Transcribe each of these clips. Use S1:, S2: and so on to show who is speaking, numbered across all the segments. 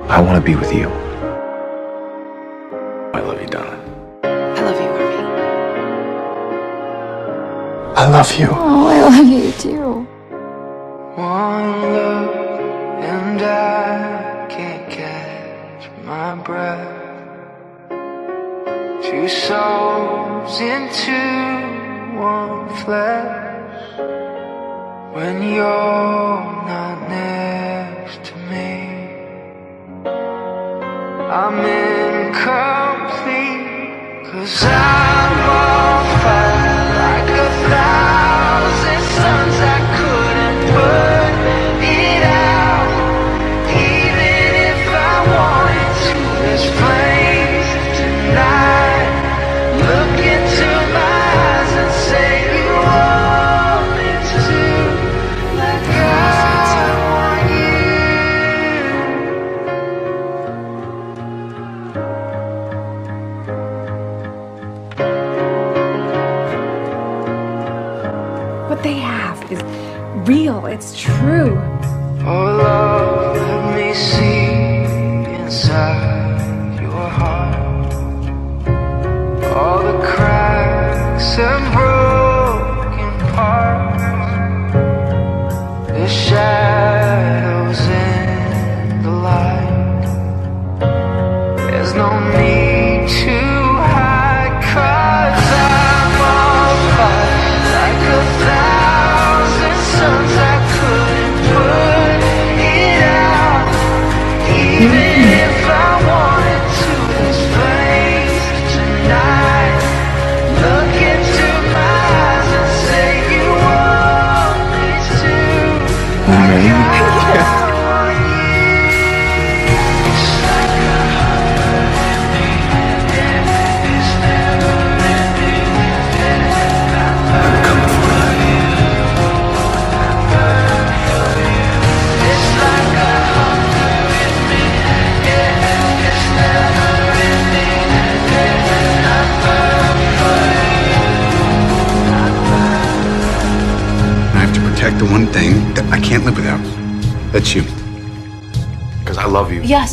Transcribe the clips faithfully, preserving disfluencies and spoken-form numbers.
S1: I want to be with you. I love you, darling.
S2: I love you, Harvey.
S1: I love you.
S2: Oh, I love you too.
S3: One look and I can't catch my breath. Two souls into one flesh. When you're not next to me, I'm incomplete. 'Cause I'm on fire like a thousand suns. I couldn't put it out, even if I wanted to. There's flames tonight. Look into my eyes and say you want me to, like I want you.
S4: What they have is real, it's true.
S3: Oh love, let me see inside your heart. All the cracks and broken parts, the shadows in the light. There's no need to hide, 'cause I'm on fire like a thousand suns. I couldn't put it out, even if I wanted to. There's flames tonight. Look into my eyes and say you want me to. Like I want you. It's like a hunger in me. It's never ending. I burn for you. I burn for you. It's like a hunger in me. It's never ending. I burn for you.
S5: I have to protect the one thing that I can't live without. That's you.
S1: Because I love you.
S2: Yes.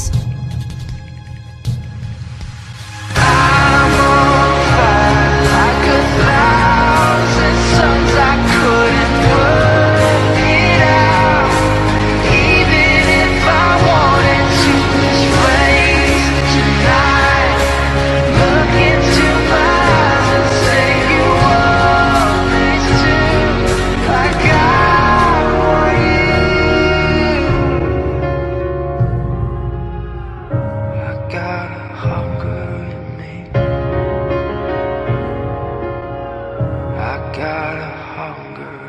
S3: I'm on fire like a thousand suns. I couldn't put it out, even if I wanted to. There's flames tonight. Look into my eyes and say you want me to, like I want you. I got a hunger in me. I got a hunger